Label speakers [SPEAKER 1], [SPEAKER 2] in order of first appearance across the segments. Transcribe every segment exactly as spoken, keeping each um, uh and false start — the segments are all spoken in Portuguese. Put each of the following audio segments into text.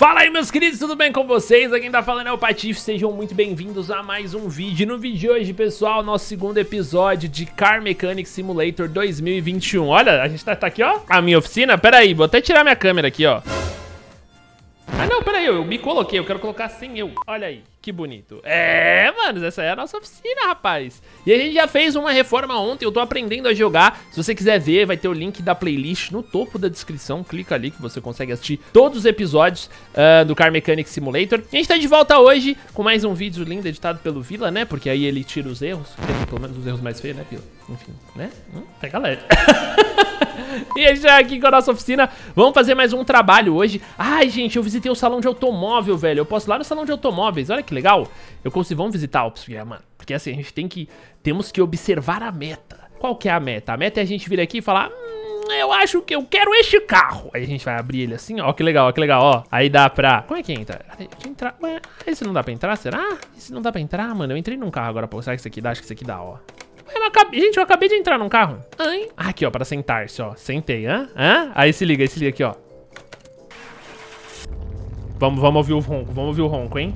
[SPEAKER 1] Fala aí, meus queridos, tudo bem com vocês? Aqui quem tá falando é o Patife, sejam muito bem-vindos a mais um vídeo. No vídeo de hoje, pessoal, nosso segundo episódio de Car Mechanic Simulator dois mil e vinte e um. Olha, a gente tá, tá aqui, ó, a minha oficina. Pera aí, vou até tirar minha câmera aqui, ó. Ah, não, pera aí, eu me coloquei, eu quero colocar sem eu. Olha aí, que bonito. É, mano, essa é a nossa oficina, rapaz. E a gente já fez uma reforma ontem, eu tô aprendendo a jogar. Se você quiser ver, vai ter o link da playlist no topo da descrição. Clica ali que você consegue assistir todos os episódios uh, do Car Mechanic Simulator. E a gente tá de volta hoje com mais um vídeo lindo editado pelo Vila, né? Porque aí ele tira os erros, pelo menos os erros mais feios, né, Vila? Enfim, né? Hum, pega leve. E a gente tá aqui com a nossa oficina. Vamos fazer mais um trabalho hoje. Ai, gente, eu visitei o salão de automóvel, velho. Eu posso ir lá no salão de automóveis. Olha que legal. Eu consigo, vamos visitar o mano. Porque assim, a gente tem que, temos que observar a meta. Qual que é a meta? A meta é a gente vir aqui e falar, hum, eu acho que eu quero este carro. Aí a gente vai abrir ele assim, ó, que legal, ó, que legal, ó. Aí dá pra, como é que entra? Entrar, ué, esse não dá pra entrar, será? Esse não dá pra entrar, mano. Eu entrei num carro agora, pô. Será que isso aqui dá? Acho que isso aqui dá, ó. Eu acabei, gente, eu acabei de entrar num carro. Ai. Aqui, ó, pra sentar-se, ó. Sentei, hã? Hã? Aí se liga, aí se liga aqui, ó. Vamos, vamos ouvir o ronco, vamos ouvir o ronco, hein?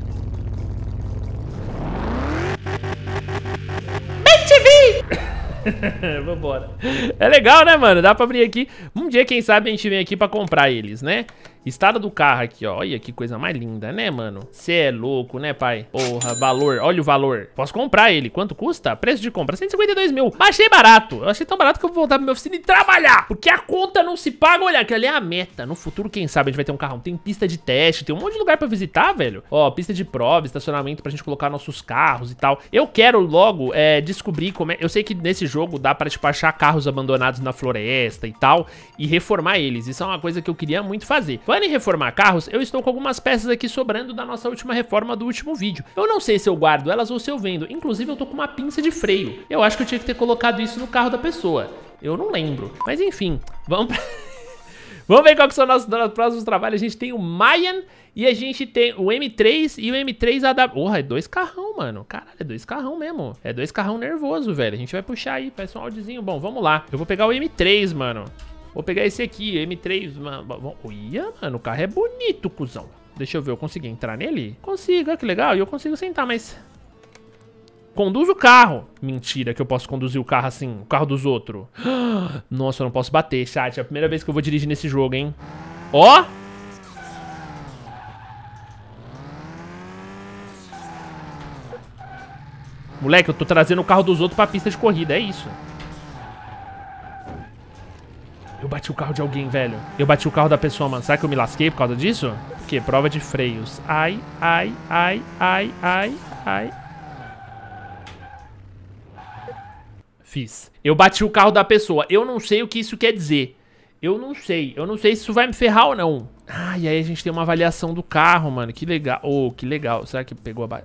[SPEAKER 1] Vambora. É legal, né, mano? Dá pra abrir aqui. Um dia, quem sabe, a gente vem aqui pra comprar eles, né? Estado do carro aqui, ó. Olha que coisa mais linda, né, mano? Cê é louco, né, pai? Porra, valor. Olha o valor. Posso comprar ele. Quanto custa? Preço de compra, cento e cinquenta e dois mil. Achei barato. Eu achei tão barato que eu vou voltar pra minha oficina e trabalhar. Porque a conta não se paga. Olha, aquilo ali é a meta. No futuro, quem sabe, a gente vai ter um carrão. Tem pista de teste, tem um monte de lugar pra visitar, velho. Ó, pista de prova, estacionamento pra gente colocar nossos carros e tal. Eu quero logo é, descobrir como é... Eu sei que nesse jogo dá pra, tipo, achar carros abandonados na floresta e tal. E reformar eles. Isso é uma coisa que eu queria muito fazer. Em reformar carros, eu estou com algumas peças aqui sobrando da nossa última reforma do último vídeo. Eu não sei se eu guardo elas ou se eu vendo. Inclusive, eu tô com uma pinça de freio. Eu acho que eu tinha que ter colocado isso no carro da pessoa. Eu não lembro. Mas enfim, vamos pra... Vamos ver qual que são os nossos, nossos próximos trabalhos. A gente tem o Mayan e a gente tem o M três e o M três A W. Porra, é dois carrão, mano. Caralho, é dois carrão mesmo. É dois carrão nervoso, velho. A gente vai puxar aí, parece um áudiozinho. Bom, vamos lá. Eu vou pegar o M três, mano. Vou pegar esse aqui, M três, mano. Olha, mano, o carro é bonito, cuzão. Deixa eu ver, eu consigo entrar nele? Consigo, olha que legal. E eu consigo sentar, mas... Conduz o carro. Mentira que eu posso conduzir o carro assim, o carro dos outros. Nossa, eu não posso bater, chat. É a primeira vez que eu vou dirigir nesse jogo, hein. Ó. Moleque, eu tô trazendo o carro dos outros pra pista de corrida, é isso. Eu bati o carro de alguém, velho. Eu bati o carro da pessoa, mano. Será que eu me lasquei por causa disso? O quê? Prova de freios. Ai, ai, ai, ai, ai, ai. Fiz. Eu bati o carro da pessoa. Eu não sei o que isso quer dizer. Eu não sei. Eu não sei se isso vai me ferrar ou não. Ah, e aí a gente tem uma avaliação do carro, mano. Que legal. Oh, que legal. Será que pegou a... Ba...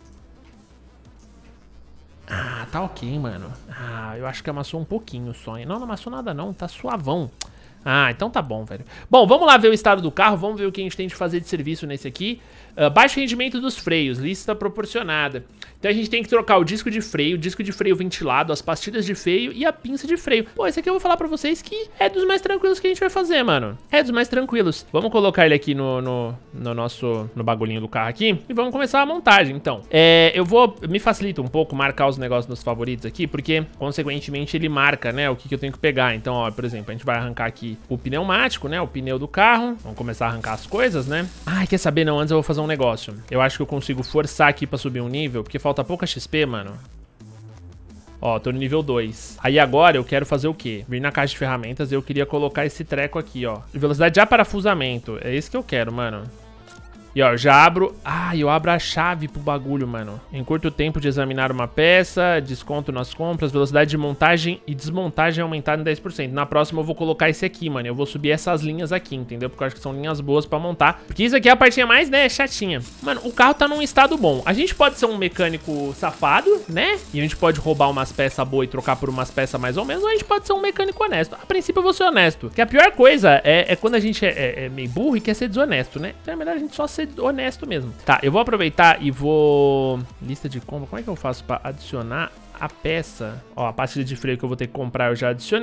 [SPEAKER 1] Ah, tá ok, mano. Ah, eu acho que amassou um pouquinho só, hein? Não, não amassou nada não, tá suavão. Ah, então tá bom, velho. Bom, vamos lá ver o estado do carro, vamos ver o que a gente tem de fazer de serviço nesse aqui. Uh, baixo rendimento dos freios, lista proporcionada. Então a gente tem que trocar o disco de freio, o disco de freio ventilado, as pastilhas de freio e a pinça de freio. Pô, esse aqui eu vou falar pra vocês que é dos mais tranquilos que a gente vai fazer, mano. É dos mais tranquilos. Vamos colocar ele aqui no, no, no nosso, no bagulhinho do carro aqui e vamos começar a montagem, então. É, eu vou, me facilita um pouco marcar os negócios nos favoritos aqui, porque, consequentemente, ele marca, né, o que, que eu tenho que pegar. Então, ó, por exemplo, a gente vai arrancar aqui o pneumático, né, o pneu do carro. Vamos começar a arrancar as coisas, né. Ai, quer saber? Não, antes eu vou fazer um negócio. Eu acho que eu consigo forçar aqui pra subir um nível, porque falta pouca X P, mano. Ó, tô no nível dois. Aí agora eu quero fazer o quê? Vir na caixa de ferramentas e eu queria colocar esse treco aqui, ó. Velocidade de aparafusamento. É isso que eu quero, mano. E ó, já abro... Ah, eu abro a chave pro bagulho, mano. Em curto tempo de examinar uma peça, desconto nas compras, velocidade de montagem e desmontagem aumentada em dez por cento. Na próxima eu vou colocar esse aqui, mano. Eu vou subir essas linhas aqui, entendeu? Porque eu acho que são linhas boas pra montar. Porque isso aqui é a partinha mais, né, chatinha. Mano, o carro tá num estado bom. A gente pode ser um mecânico safado, né? E a gente pode roubar umas peças boas e trocar por umas peças mais ou menos. Ou a gente pode ser um mecânico honesto. A princípio eu vou ser honesto. Porque a pior coisa é, é quando a gente é, é, é meio burro e quer ser desonesto, né? Então é melhor a gente só ser honesto mesmo. Tá, eu vou aproveitar e vou... Lista de compra. Como é que eu faço pra adicionar a peça? Ó, a pastilha de freio que eu vou ter que comprar eu já adicionei.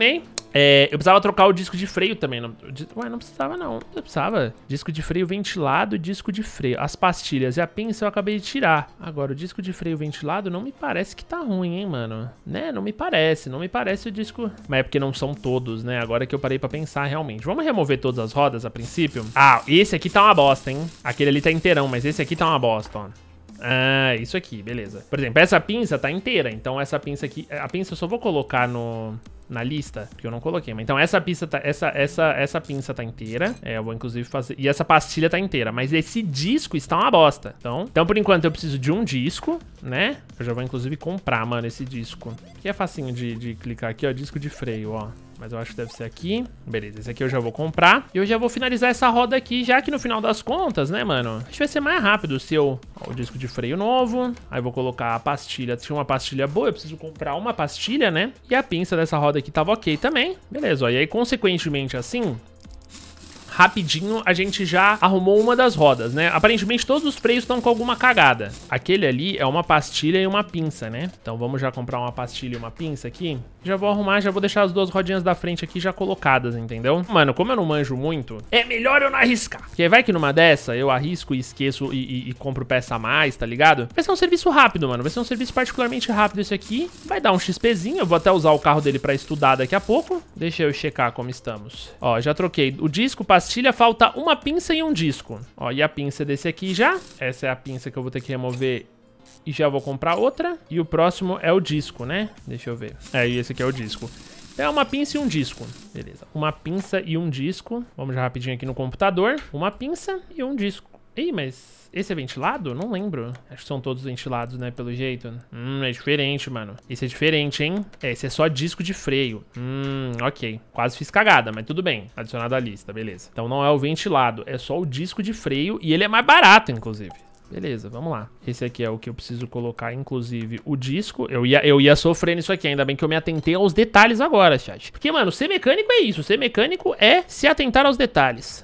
[SPEAKER 1] É, eu precisava trocar o disco de freio também. Não, ué, não precisava não. Não precisava. Disco de freio ventilado, disco de freio. As pastilhas e a pinça eu acabei de tirar. Agora, o disco de freio ventilado não me parece que tá ruim, hein, mano? Né? Não me parece. Não me parece o disco... Mas é porque não são todos, né? Agora que eu parei pra pensar realmente. Vamos remover todas as rodas a princípio? Ah, esse aqui tá uma bosta, hein? Aquele ali tá inteirão, mas esse aqui tá uma bosta, ó. Ah, isso aqui, beleza. Por exemplo, essa pinça tá inteira. Então essa pinça aqui... A pinça eu só vou colocar no... na lista, porque eu não coloquei. Mas então essa pinça tá, essa, essa, essa pinça tá inteira. É, eu vou inclusive fazer... E essa pastilha tá inteira. Mas esse disco está uma bosta. Então, então por enquanto eu preciso de um disco, né? Eu já vou inclusive comprar, mano, esse disco. Que é facinho de, de clicar aqui, ó. Disco de freio, ó. Mas eu acho que deve ser aqui. Beleza, esse aqui eu já vou comprar. E eu já vou finalizar essa roda aqui, já que no final das contas, né, mano? Acho que vai ser mais rápido se eu... Ó, o disco de freio novo. Aí eu vou colocar a pastilha. Tinha uma pastilha boa, eu preciso comprar uma pastilha, né? E a pinça dessa roda aqui tava ok também. Beleza, ó. E aí, consequentemente, assim... rapidinho a gente já arrumou uma das rodas, né? Aparentemente todos os freios estão com alguma cagada. Aquele ali é uma pastilha e uma pinça, né? Então vamos já comprar uma pastilha e uma pinça aqui. Já vou arrumar, já vou deixar as duas rodinhas da frente aqui já colocadas, entendeu? Mano, como eu não manjo muito, é melhor eu não arriscar. Porque vai que numa dessa eu arrisco e esqueço e, e, e compro peça a mais, tá ligado? Vai ser um serviço rápido, mano. Vai ser um serviço particularmente rápido esse aqui. Vai dar um XPzinho. Eu vou até usar o carro dele pra estudar daqui a pouco. Deixa eu checar como estamos. Ó, já troquei o disco, pastilha, falta uma pinça e um disco. Ó, e a pinça desse aqui já. Essa é a pinça que eu vou ter que remover e já vou comprar outra. E o próximo é o disco, né? Deixa eu ver. É, e esse aqui é o disco. É uma pinça e um disco. Beleza. Uma pinça e um disco. Vamos já rapidinho aqui no computador. Uma pinça e um disco. Ih, mas... esse é ventilado? Não lembro. Acho que são todos ventilados, né? Pelo jeito. Hum, é diferente, mano. Esse é diferente, hein? É, esse é só disco de freio. Hum, ok. Quase fiz cagada, mas tudo bem. Adicionado à lista, beleza. Então não é o ventilado, é só o disco de freio. E ele é mais barato, inclusive. Beleza, vamos lá. Esse aqui é o que eu preciso colocar, inclusive, o disco. Eu ia, eu ia sofrer nisso aqui, ainda bem que eu me atentei aos detalhes agora, chat. Porque, mano, ser mecânico é isso. Ser mecânico é se atentar aos detalhes.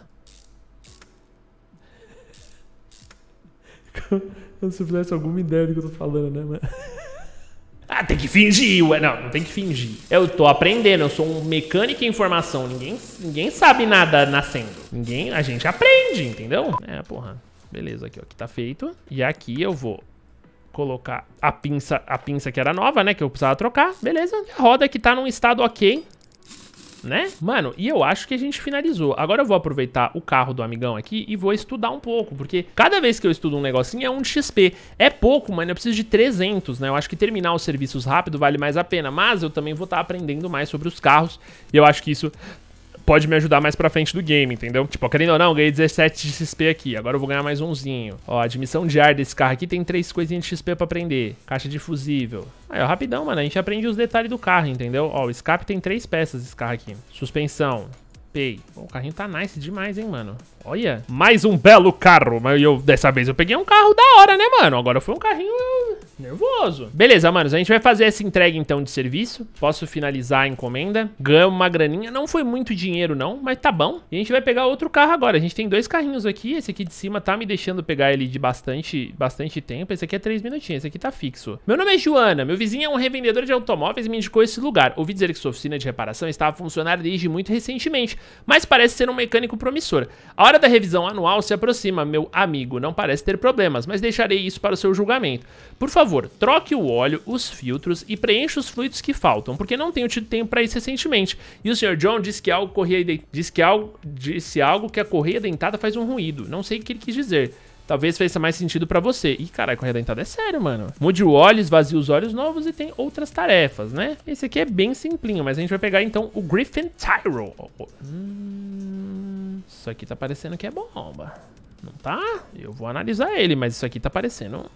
[SPEAKER 1] Como se eu fizesse alguma ideia do que eu tô falando, né, mano? Ah, tem que fingir, ué. Não, não tem que fingir. Eu tô aprendendo, eu sou um mecânico em formação. Ninguém, ninguém sabe nada nascendo. Ninguém, a gente aprende, entendeu? É, porra. Beleza, aqui, ó, aqui tá feito. E aqui eu vou colocar a pinça, a pinça que era nova, né, que eu precisava trocar. Beleza. A roda que tá num estado ok, né? Mano, e eu acho que a gente finalizou. Agora eu vou aproveitar o carro do amigão aqui e vou estudar um pouco, porque cada vez que eu estudo um negocinho é um de X P. É pouco, mano, eu preciso de trezentos, né? Eu acho que terminar os serviços rápido vale mais a pena, mas eu também vou estar aprendendo mais sobre os carros e eu acho que isso pode me ajudar mais pra frente do game, entendeu? Tipo, querendo ou não, eu ganhei dezessete de X P aqui. Agora eu vou ganhar mais umzinho. Ó, a admissão de ar desse carro aqui tem três coisinhas de X P pra aprender. Caixa de fusível. Aí, ó, rapidão, mano. A gente aprende os detalhes do carro, entendeu? Ó, o escape tem três peças desse carro aqui. Suspensão. Pay. Pô, o carrinho tá nice demais, hein, mano. Olha. Mais um belo carro. Mas eu, dessa vez eu peguei um carro da hora, né, mano? Agora foi um carrinho nervoso. Beleza, manos. A gente vai fazer essa entrega, então, de serviço. Posso finalizar a encomenda. Ganhamos uma graninha. Não foi muito dinheiro, não, mas tá bom. E a gente vai pegar outro carro agora. A gente tem dois carrinhos aqui. Esse aqui de cima tá me deixando pegar ele de bastante, bastante tempo. Esse aqui é três minutinhos. Esse aqui tá fixo. Meu nome é Joana. Meu vizinho é um revendedor de automóveis e me indicou esse lugar. Ouvi dizer que sua oficina de reparação estava funcionando desde muito recentemente, mas parece ser um mecânico promissor. A hora da revisão anual se aproxima, meu amigo. Não parece ter problemas, mas deixarei isso para o seu julgamento. Por favor, troque o óleo, os filtros e preencha os fluidos que faltam, porque não tenho tido tempo para isso recentemente. E o senhor John disse que algo correia de... disse que algo disse algo que a correia dentada faz um ruído. Não sei o que ele quis dizer. Talvez faça mais sentido pra você. Ih, caralho, correia dentada é sério, mano. Mude o óleo, esvazie os óleos novos e tem outras tarefas, né? Esse aqui é bem simplinho, mas a gente vai pegar, então, o Griffin Tyro. Oh, oh. Hum, isso aqui tá parecendo que é bomba. Não tá? Eu vou analisar ele, mas isso aqui tá parecendo...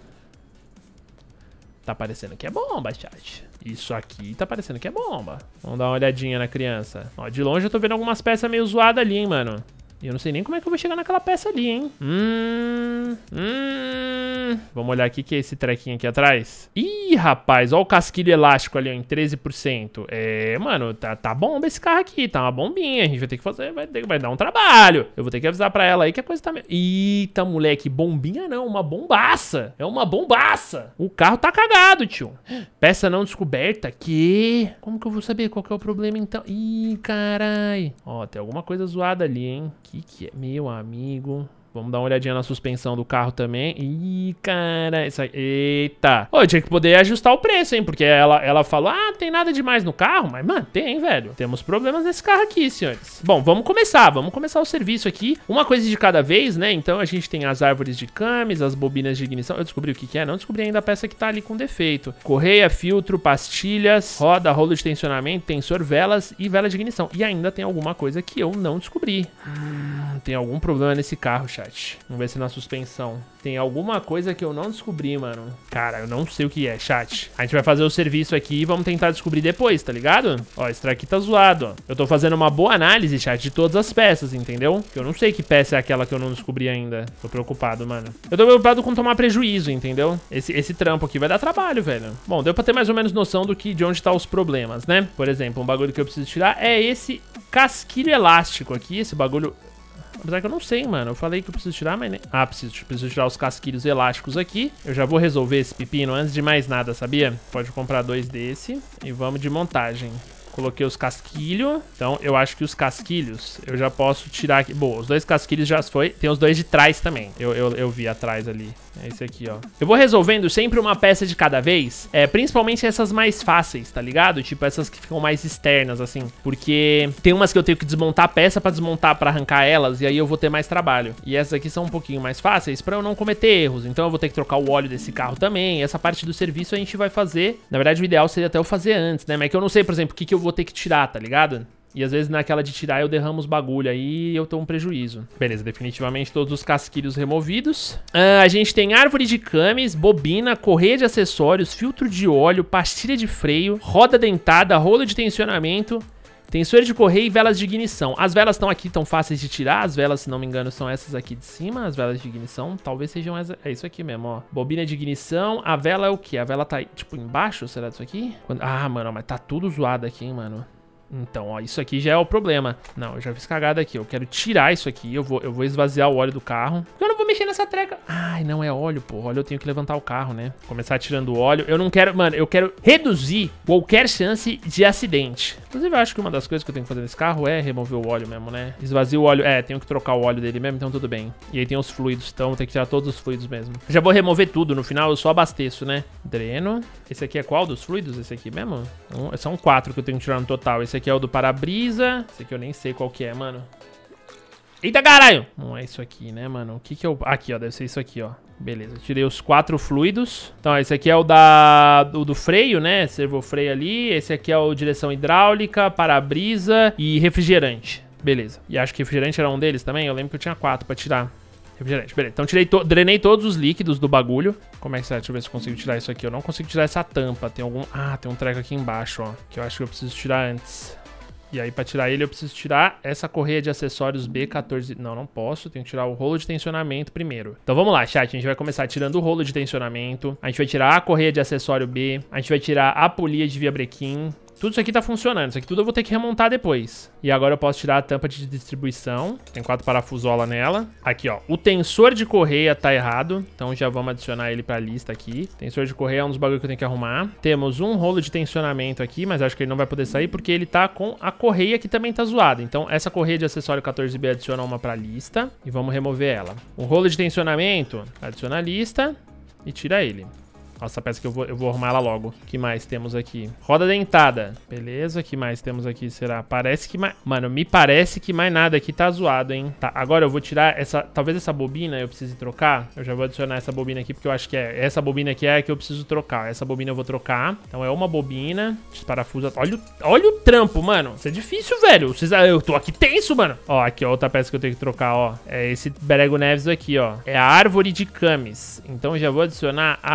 [SPEAKER 1] Tá parecendo que é bomba, chat. Isso aqui tá parecendo que é bomba. Vamos dar uma olhadinha na criança. Ó, de longe eu tô vendo algumas peças meio zoadas ali, hein, mano. E eu não sei nem como é que eu vou chegar naquela peça ali, hein? Hum... Hum... Vamos olhar aqui que é esse trequinho aqui atrás. Ih, rapaz, ó o casquilho elástico ali, ó, em treze por cento. É, mano, tá, tá bomba esse carro aqui, tá uma bombinha. A gente vai ter que fazer, vai, ter, vai dar um trabalho. Eu vou ter que avisar pra ela aí que a coisa tá... Eita, moleque, bombinha não, uma bombaça. É uma bombaça. O carro tá cagado, tio. Peça não descoberta, que... Como que eu vou saber qual que é o problema então? Ih, carai. Ó, tem alguma coisa zoada ali, hein? Que que é? Meu amigo... Vamos dar uma olhadinha na suspensão do carro também. Ih, cara, isso aí... Eita. Ô, eu tinha que poder ajustar o preço, hein? Porque ela, ela falou, ah, não tem nada demais no carro. Mas, mano, tem, velho. Temos problemas nesse carro aqui, senhores. Bom, vamos começar. Vamos começar o serviço aqui. Uma coisa de cada vez, né? Então, a gente tem as árvores de camis, as bobinas de ignição. Eu descobri o que que é. Não descobri ainda a peça que tá ali com defeito. Correia, filtro, pastilhas, roda, rolo de tensionamento, tensor, velas e vela de ignição. E ainda tem alguma coisa que eu não descobri. Hum, tem algum problema nesse carro, chat. Vamos ver se na suspensão tem alguma coisa que eu não descobri, mano. Cara, eu não sei o que é, chat. A gente vai fazer o serviço aqui e vamos tentar descobrir depois, tá ligado? Ó, esse aqui tá zoado, ó. Eu tô fazendo uma boa análise, chat, de todas as peças, entendeu? Eu não sei que peça é aquela que eu não descobri ainda. Tô preocupado, mano. Eu tô preocupado com tomar prejuízo, entendeu? Esse, esse trampo aqui vai dar trabalho, velho. Bom, deu pra ter mais ou menos noção do que, de onde tá os problemas, né? Por exemplo, um bagulho que eu preciso tirar é esse casquilho elástico aqui, esse bagulho... Apesar que eu não sei, mano. Eu falei que eu preciso tirar, mas nem... Ah, preciso, preciso tirar os casquilhos elásticos aqui. Eu já vou resolver esse pepino antes de mais nada, sabia? Pode comprar dois desse. E vamos de montagem. Coloquei os casquilhos. Então, eu acho que os casquilhos eu já posso tirar aqui. Boa, os dois casquilhos já foi. Tem os dois de trás também. Eu, eu, eu vi atrás ali. É esse aqui, ó. Eu vou resolvendo sempre uma peça de cada vez. É, principalmente essas mais fáceis, tá ligado? Tipo, essas que ficam mais externas, assim. Porque tem umas que eu tenho que desmontar a peça pra desmontar, pra arrancar elas. E aí eu vou ter mais trabalho. E essas aqui são um pouquinho mais fáceis pra eu não cometer erros. Então eu vou ter que trocar o óleo desse carro também. Essa parte do serviço a gente vai fazer. Na verdade, o ideal seria até eu fazer antes, né? Mas é que eu não sei, por exemplo, o que, que eu vou ter que tirar, tá ligado? E às vezes naquela de tirar eu derramo os bagulho aí e eu tô um prejuízo. Beleza, definitivamente todos os casquilhos removidos. Ah, a gente tem árvore de camis, bobina, correia de acessórios, filtro de óleo, pastilha de freio, roda dentada, rolo de tensionamento, tensor de correia e velas de ignição. As velas estão aqui, tão fáceis de tirar. As velas, se não me engano, são essas aqui de cima. As velas de ignição, talvez sejam essa... É isso aqui mesmo, ó. Bobina de ignição. A vela é o quê? A vela tá, tipo, embaixo, será disso aqui? Quando... Ah, mano, mas tá tudo zoado aqui, hein, mano. Então, ó, isso aqui já é o problema. Não, eu já fiz cagada aqui. Eu quero tirar isso aqui. Eu vou, eu vou esvaziar o óleo do carro. Eu não vou mexer nessa treca. Ai, não é óleo, pô. Óleo eu tenho que levantar o carro, né? Começar tirando o óleo. Eu não quero... Mano, eu quero reduzir qualquer chance de acidente. Inclusive, eu acho que uma das coisas que eu tenho que fazer nesse carro é remover o óleo mesmo, né? Esvazio o óleo. É, tenho que trocar o óleo dele mesmo, então tudo bem. E aí tem os fluidos, então vou ter que tirar todos os fluidos mesmo. Já vou remover tudo. No final, eu só abasteço, né? Dreno. Esse aqui é qual dos fluidos? Esse aqui mesmo? Um, são quatro que eu tenho que tirar no total. Esse aqui é o do para-brisa. Esse aqui eu nem sei qual que é, mano. Eita, caralho! Não é isso aqui, né, mano? O que que eu... Aqui, ó. Deve ser isso aqui, ó. Beleza. Tirei os quatro fluidos. Então, ó, esse aqui é o da... do, do freio, né? Servofreio ali. Esse aqui é o direção hidráulica, para-brisa e refrigerante. Beleza. E acho que refrigerante era um deles também. Eu lembro que eu tinha quatro pra tirar. Refrigerante, beleza. Então tirei to... drenei todos os líquidos do bagulho. Como é que será? Deixa eu ver se eu consigo tirar isso aqui. Eu não consigo tirar essa tampa. Tem algum... Ah, tem um treco aqui embaixo, ó. Que eu acho que eu preciso tirar antes. E aí, pra tirar ele, eu preciso tirar essa correia de acessórios B quatorze... Não, não posso. Tenho que tirar o rolo de tensionamento primeiro. Então vamos lá, chat. A gente vai começar tirando o rolo de tensionamento. A gente vai tirar a correia de acessório B. A gente vai tirar a polia de viabrequim. Tudo isso aqui tá funcionando. Isso aqui tudo eu vou ter que remontar depois. E agora eu posso tirar a tampa de distribuição. Tem quatro parafusola nela. Aqui, ó. O tensor de correia tá errado. Então já vamos adicionar ele pra lista aqui. Tensor de correia é um dos bagulhos que eu tenho que arrumar. Temos um rolo de tensionamento aqui, mas acho que ele não vai poder sair porque ele tá com a correia que também tá zoada. Então essa correia de acessório quatorze B adiciona uma pra lista. E vamos remover ela. O rolo de tensionamento, adiciona a lista e tira ele. Nossa, peça que eu vou, eu vou arrumar ela logo. O que mais temos aqui? Roda dentada. Beleza, o que mais temos aqui? Será? Parece que mais... Mano, me parece que mais nada aqui tá zoado, hein? Tá, agora eu vou tirar essa... Talvez essa bobina eu precise trocar. Eu já vou adicionar essa bobina aqui, porque eu acho que é... Essa bobina aqui é a que eu preciso trocar. Essa bobina eu vou trocar. Então é uma bobina. Parafusa... Olha, olha o trampo, mano. Isso é difícil, velho. Vocês... Eu tô aqui tenso, mano. Ó, aqui, ó. Outra peça que eu tenho que trocar, ó. É esse Berego Neves aqui, ó. É a árvore de camis. Então eu já vou adicionar a árvore de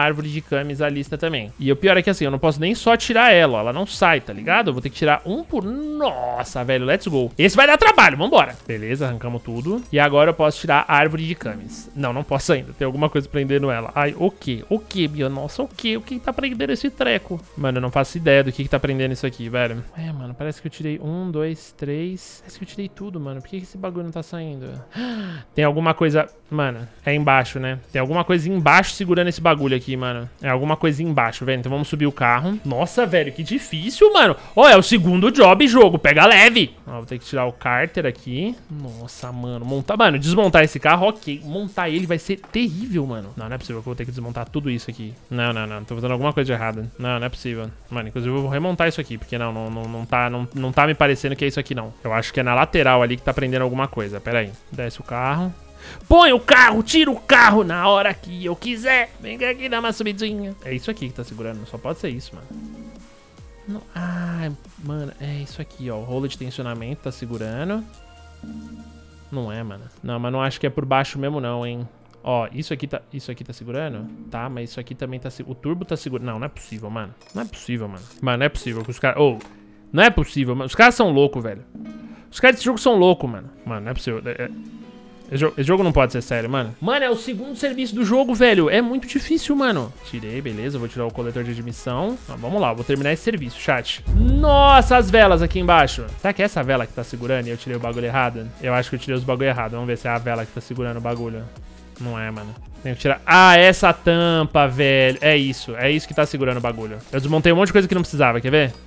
[SPEAKER 1] camis a lista também. E o pior é que assim, eu não posso nem só tirar ela, ó, ela não sai, tá ligado? Eu vou ter que tirar um por... Nossa, velho, let's go. Esse vai dar trabalho, vambora. Beleza, arrancamos tudo. E agora eu posso tirar a árvore de camis. Não, não posso ainda, tem alguma coisa prendendo ela. Ai, o que? O que, Bia? Nossa, o que? O que tá prendendo esse treco? Mano, eu não faço ideia do que que tá prendendo isso aqui, velho. É, mano, parece que eu tirei um, dois, três... Parece que eu tirei tudo, mano. Por que que esse bagulho não tá saindo? Tem alguma coisa... Mano, é embaixo, né? Tem alguma coisa embaixo segurando esse bagulho aqui, mano. É alguma coisa embaixo, velho. Então vamos subir o carro. Nossa, velho, que difícil, mano. Ó, é o segundo job, jogo. Pega leve. Ó, vou ter que tirar o cárter aqui. Nossa, mano. Montar... Mano, desmontar esse carro, ok. Montar ele vai ser terrível, mano. Não, não é possível que eu vou ter que desmontar tudo isso aqui. Não, não, não. Tô fazendo alguma coisa de errada. Não, não é possível. Mano, inclusive eu vou remontar isso aqui, porque não, não, não, não, tá, não, não tá me parecendo que é isso aqui, não. Eu acho que é na lateral ali que tá prendendo alguma coisa. Pera aí. Desce o carro. Põe o carro, tira o carro na hora que eu quiser. Vem aqui dar uma subidinha. É isso aqui que tá segurando. Só pode ser isso, mano. Não. Ai, mano, é isso aqui, ó. O rolo de tensionamento tá segurando. Não é, mano. Não, mas não acho que é por baixo mesmo, não, hein. Ó, isso aqui tá, isso aqui tá segurando? Tá, mas isso aqui também tá segurando. O turbo tá segurando. Não, não é possível, mano. Não é possível, mano. Mano, não é possível que os caras... Ô, oh, não é possível, mano. Os caras são loucos, velho. Os caras desse jogo são loucos, mano. Mano, não é possível. É... Esse jogo, esse jogo não pode ser sério, mano. Mano, é o segundo serviço do jogo, velho. É muito difícil, mano. Tirei, beleza. Vou tirar o coletor de admissão. Ah, vamos lá, vou terminar esse serviço, chat. Nossa, as velas aqui embaixo. Será que é essa vela que tá segurando e eu tirei o bagulho errado? Eu acho que eu tirei os bagulho errado. Vamos ver se é a vela que tá segurando o bagulho. Não é, mano. Tenho que tirar... Ah, essa tampa, velho. É isso. É isso que tá segurando o bagulho. Eu desmontei um monte de coisa que não precisava. Quer ver?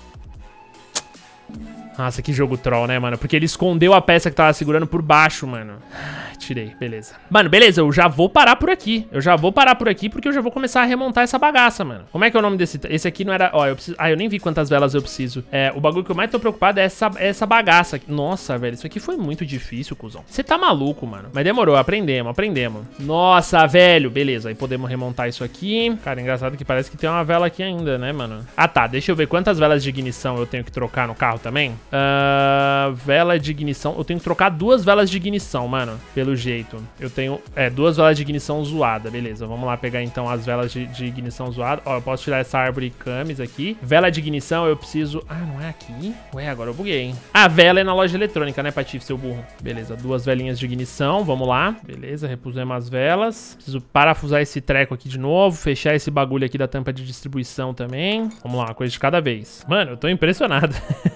[SPEAKER 1] Nossa, que jogo troll, né, mano? Porque ele escondeu a peça que tava segurando por baixo, mano. Tirei, beleza. Mano, beleza, eu já vou parar por aqui. Eu já vou parar por aqui porque eu já vou começar a remontar essa bagaça, mano. Como é que é o nome desse... Esse aqui não era... Ó, eu preciso... Ah, eu nem vi quantas velas eu preciso. É, o bagulho que eu mais tô preocupado é essa, é essa bagaça. Nossa, velho, isso aqui foi muito difícil, cuzão. Você tá maluco, mano. Mas demorou, aprendemos, aprendemos. Nossa, velho, beleza. Aí podemos remontar isso aqui. Cara, engraçado que parece que tem uma vela aqui ainda, né, mano? Ah, tá, deixa eu ver quantas velas de ignição eu tenho que trocar no carro também. Uh, vela de ignição. Eu tenho que trocar duas velas de ignição, mano. Pelo jeito. Eu tenho, é, duas velas de ignição zoada. Beleza, vamos lá pegar então as velas de, de ignição zoada. Ó, eu posso tirar essa árvore camis aqui. Vela de ignição eu preciso... Ah, não é aqui? Ué, agora eu buguei, hein? A vela é na loja eletrônica, né, Patife, seu burro? Beleza, duas velinhas de ignição. Vamos lá. Beleza, repusemos as velas. Preciso parafusar esse treco aqui de novo. Fechar esse bagulho aqui da tampa de distribuição também. Vamos lá, uma coisa de cada vez. Mano, eu tô impressionado.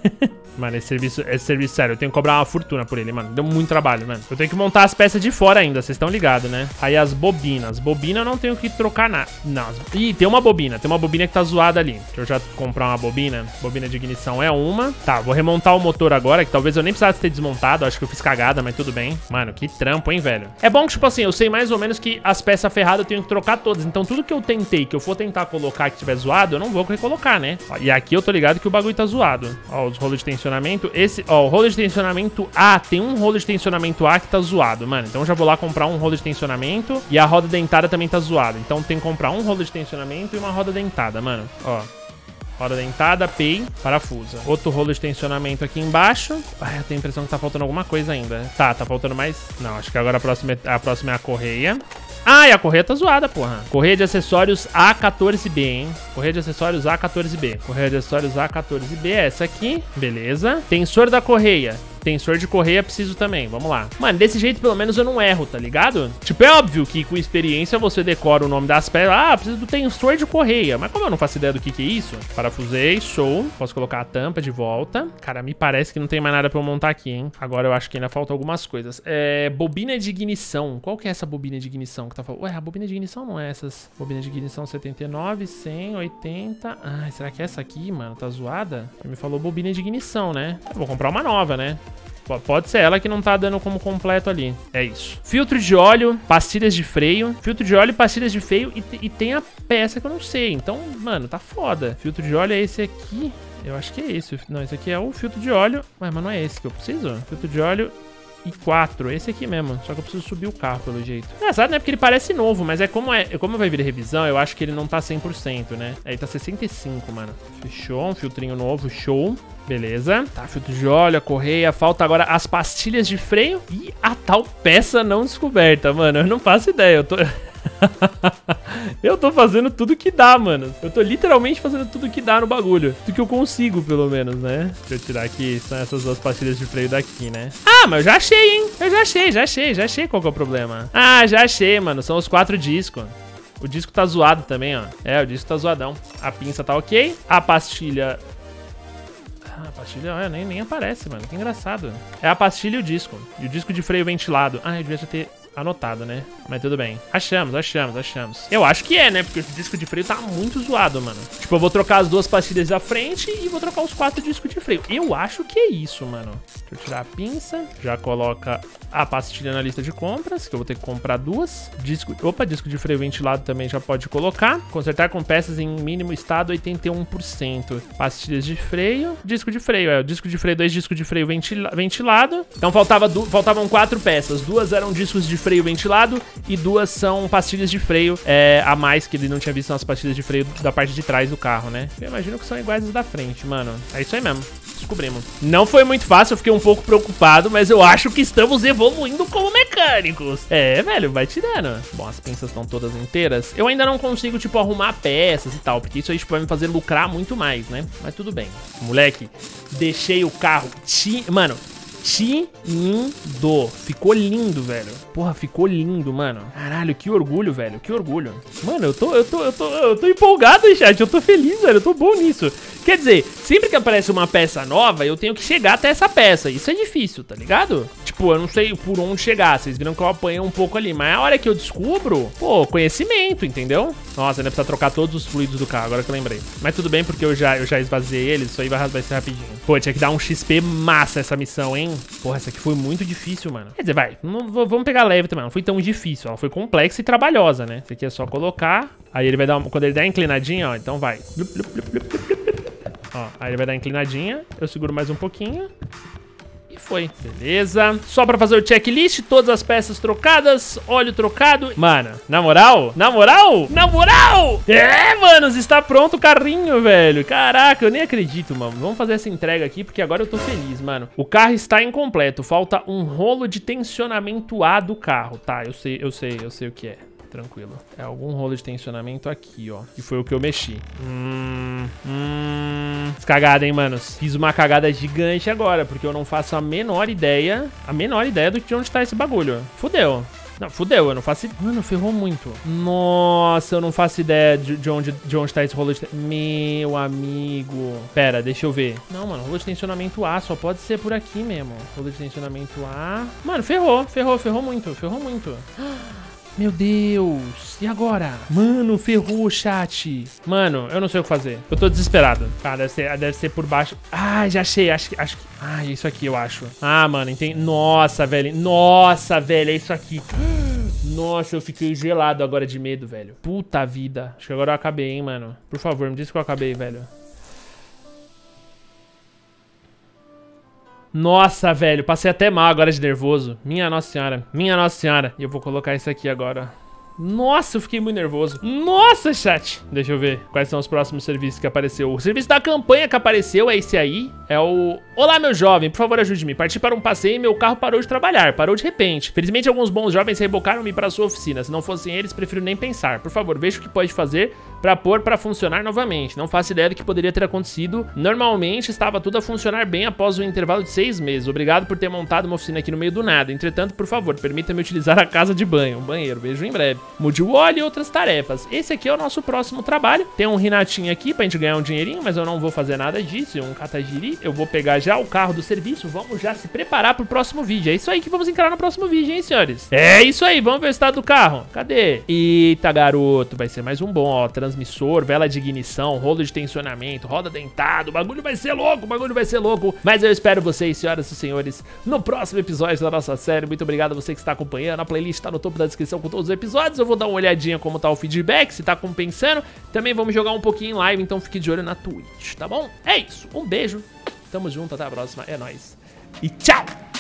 [SPEAKER 1] Mano, esse serviço, esse serviço, sério, eu tenho que cobrar uma fortuna por ele, mano. Deu muito trabalho, mano. Eu tenho que montar as peças de fora ainda, vocês estão ligados, né? Aí as bobinas. Bobina eu não tenho que trocar nada. Não. Ih, tem uma bobina. Tem uma bobina que tá zoada ali. Deixa eu já comprar uma bobina. Bobina de ignição é uma. Tá, vou remontar o motor agora, que talvez eu nem precisasse ter desmontado. Acho que eu fiz cagada, mas tudo bem. Mano, que trampo, hein, velho? É bom que, tipo assim, eu sei mais ou menos que as peças ferradas eu tenho que trocar todas. Então tudo que eu tentei, que eu for tentar colocar que tiver zoado, eu não vou recolocar, né? Ó, e aqui eu tô ligado que o bagulho tá zoado. Ó, os rolos de tensionamento. Esse, ó, o rolo de tensionamento A, tem um rolo de tensionamento A que tá zoado, mano. Então eu já vou lá comprar um rolo de tensionamento e a roda dentada também tá zoada. Então tem que comprar um rolo de tensionamento e uma roda dentada, mano. Ó, roda dentada, pei, parafusa. Outro rolo de tensionamento aqui embaixo. Ai, eu tenho a impressão que tá faltando alguma coisa ainda. Tá, tá faltando mais... Não, acho que agora a próxima, a próxima é a correia. Ah, e a correia tá zoada, porra. Correia de acessórios A quatorze B, hein? Correia de acessórios A quatorze B. Correia de acessórios A quatorze B é essa aqui. Beleza. Tensor da correia. Tensor de correia preciso também, vamos lá. Mano, desse jeito pelo menos eu não erro, tá ligado? Tipo, é óbvio que com experiência você decora o nome das peças. Ah, preciso do tensor de correia. Mas como eu não faço ideia do que que é isso? Parafusei, show. Posso colocar a tampa de volta. Cara, me parece que não tem mais nada pra eu montar aqui, hein? Agora eu acho que ainda faltam algumas coisas. É, bobina de ignição. Qual que é essa bobina de ignição que tá falando? Ué, a bobina de ignição não é essas. Bobina de ignição setenta e nove, cem, oitenta. Ah, será que é essa aqui, mano? Tá zoada? Ele me falou bobina de ignição, né? Eu vou comprar uma nova, né? Pode ser ela que não tá dando como completo ali. É isso. Filtro de óleo, pastilhas de freio. Filtro de óleo, pastilhas de freio. E, e tem a peça que eu não sei. Então, mano, tá foda. Filtro de óleo é esse aqui. Eu acho que é esse. Não, esse aqui é o filtro de óleo. Ué, mas não é esse que eu preciso? Filtro de óleo e quatro. Esse aqui mesmo. Só que eu preciso subir o carro, pelo jeito. Engraçado, né? Porque ele parece novo. Mas é como, é como vai vir revisão, eu acho que ele não tá cem por cento, né? Aí tá sessenta e cinco, mano. Fechou. Um filtrinho novo. Show. Beleza. Tá, filtro de óleo, a correia. Falta agora as pastilhas de freio e a tal peça não descoberta, mano. Eu não faço ideia. Eu tô... Eu tô fazendo tudo que dá, mano. Eu tô literalmente fazendo tudo que dá no bagulho. Tudo que eu consigo, pelo menos, né? Deixa eu tirar aqui, são essas duas pastilhas de freio daqui, né? Ah, mas eu já achei, hein? Eu já achei, já achei, já achei qual que é o problema. Ah, já achei, mano. São os quatro discos. O disco tá zoado também, ó. É, o disco tá zoadão. A pinça tá ok. A pastilha... Ah, a pastilha olha, nem, nem aparece, mano. Que engraçado. É a pastilha e o disco. E o disco de freio ventilado. Ah, eu devia já ter... anotado, né? Mas tudo bem. Achamos, achamos, achamos. Eu acho que é, né? Porque o disco de freio tá muito zoado, mano. Tipo, eu vou trocar as duas pastilhas da frente e vou trocar os quatro discos de freio. Eu acho que é isso, mano. Deixa eu tirar a pinça. Já coloca a pastilha na lista de compras, que eu vou ter que comprar duas. Disco... Opa, disco de freio ventilado também já pode colocar. Consertar com peças em mínimo estado oitenta e um por cento. Pastilhas de freio. Disco de freio, é. O disco de freio, dois discos de freio ventila... ventilado. Então faltava du... faltavam quatro peças. Duas eram discos de freio ventilado e duas são pastilhas de freio é, a mais, que ele não tinha visto nas pastilhas de freio da parte de trás do carro, né? Eu imagino que são iguais as da frente, mano. É isso aí mesmo. Descobrimos. Não foi muito fácil, eu fiquei um pouco preocupado, mas eu acho que estamos evoluindo como mecânicos. É, velho, vai tirando. Bom, as pinças estão todas inteiras. Eu ainda não consigo, tipo, arrumar peças e tal, porque isso aí tipo, vai me fazer lucrar muito mais, né? Mas tudo bem. Moleque, deixei o carro... Ti... Mano... Tinindo. Ficou lindo, velho. Porra, ficou lindo, mano. Caralho, que orgulho, velho. Que orgulho. Mano, eu tô, eu tô, eu tô, eu tô empolgado, chat. Eu tô feliz, velho. Eu tô bom nisso. Quer dizer, sempre que aparece uma peça nova, eu tenho que chegar até essa peça. Isso é difícil, tá ligado? Tipo, eu não sei por onde chegar. Vocês viram que eu apanhei um pouco ali. Mas a hora que eu descubro, pô, conhecimento, entendeu? Nossa, ainda precisa trocar todos os fluidos do carro, agora que eu lembrei. Mas tudo bem, porque eu já, eu já esvaziei ele. Isso aí vai, vai ser rapidinho. Pô, tinha que dar um X P massa essa missão, hein? Porra, essa aqui foi muito difícil, mano. Quer dizer, vai, não, vamos pegar leve também. Não foi tão difícil. Ela foi complexa e trabalhosa, né? Isso aqui é só colocar. Aí ele vai dar uma... Quando ele der a inclinadinha, ó, então vai. Ó, aí ele vai dar a inclinadinha. Eu seguro mais um pouquinho. E foi. Beleza. Só pra fazer o checklist, todas as peças trocadas, óleo trocado. Mano, na moral? Na moral? Na moral? É, manos, está pronto o carrinho, velho. Caraca, eu nem acredito, mano. Vamos fazer essa entrega aqui, porque agora eu tô feliz, mano. O carro está incompleto. Falta um rolo de tensionamento A do carro. Tá, eu sei, eu sei, eu sei o que é. Tranquilo. É algum rolo de tensionamento aqui, ó. E foi o que eu mexi. Hum... Hum... Cagada, hein, manos? Fiz uma cagada gigante agora, porque eu não faço a menor ideia... A menor ideia do de onde tá esse bagulho. Fudeu. Não, fudeu, eu não faço... Mano, ferrou muito. Nossa, eu não faço ideia de, de, onde, de onde tá esse rolo de... Meu amigo. Pera, deixa eu ver. Não, mano, rolo de tensionamento A, só pode ser por aqui mesmo. Rolo de tensionamento A... Mano, ferrou, ferrou, ferrou muito, ferrou muito. Meu Deus, e agora? Mano, ferrou o chat. Mano, eu não sei o que fazer. Eu tô desesperado. Ah, deve ser, deve ser por baixo. Ah, já achei, acho que... Acho que... Ah, é isso aqui, eu acho. Ah, mano, entendi. Nossa, velho. Nossa, velho, é isso aqui. Nossa, eu fiquei gelado agora de medo, velho. Puta vida. Acho que agora eu acabei, hein, mano. Por favor, me diz que eu acabei, velho. Nossa, velho, passei até mal agora de nervoso. Minha Nossa Senhora, minha Nossa Senhora. E eu vou colocar isso aqui agora. Nossa, eu fiquei muito nervoso. Nossa, chat. Deixa eu ver quais são os próximos serviços que apareceu. O serviço da campanha que apareceu é esse aí. É o... Olá, meu jovem, por favor, ajude-me. Parti para um passeio e meu carro parou de trabalhar. Parou de repente. Felizmente, alguns bons jovens rebocaram-me para a sua oficina. Se não fossem eles, prefiro nem pensar. Por favor, veja o que pode fazer para pôr para funcionar novamente. Não faço ideia do que poderia ter acontecido. Normalmente, estava tudo a funcionar bem após um intervalo de seis meses. Obrigado por ter montado uma oficina aqui no meio do nada. Entretanto, por favor, permita-me utilizar a casa de banho. Um banheiro. Vejo em breve. Mude o óleo e outras tarefas. Esse aqui é o nosso próximo trabalho. Tem um Renatinho aqui pra gente ganhar um dinheirinho, mas eu não vou fazer nada disso. Um Katajiri. Eu vou pegar já o carro do serviço. Vamos já se preparar pro próximo vídeo. É isso aí que vamos encarar no próximo vídeo, hein, senhores? É isso aí. Vamos ver o estado do carro. Cadê? Eita, garoto. Vai ser mais um bom, ó. Transmissor, vela de ignição, rolo de tensionamento, roda dentada. O bagulho vai ser louco. O bagulho vai ser louco. Mas eu espero vocês, senhoras e senhores, no próximo episódio da nossa série. Muito obrigado a você que está acompanhando. A playlist tá no topo da descrição com todos os episódios. Eu vou dar uma olhadinha como tá o feedback, se tá compensando. Também vamos jogar um pouquinho em live, então fique de olho na Twitch, tá bom? É isso, um beijo, tamo junto, até a próxima, é nóis. E tchau!